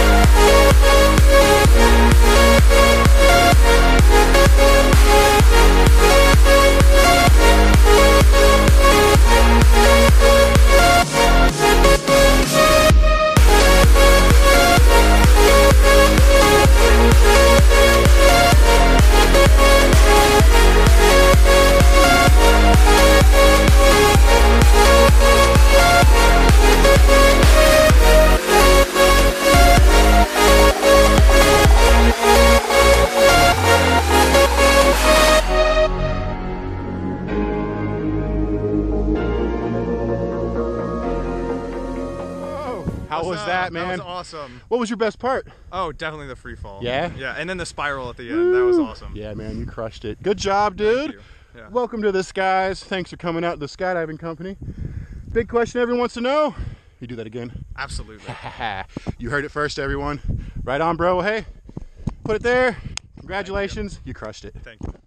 How was that, man? That was awesome. What was your best part? Oh, definitely the free fall. Yeah? Yeah, and then the spiral at the end. That was awesome. Yeah, man, you crushed it. Good job, dude. Thank you. Yeah. Welcome to the skies. Thanks for coming out to the skydiving company. Big question everyone wants to know. You do that again? Absolutely. You heard it first, everyone. Right on, bro. Hey, put it there. Congratulations. You crushed it. Thank you.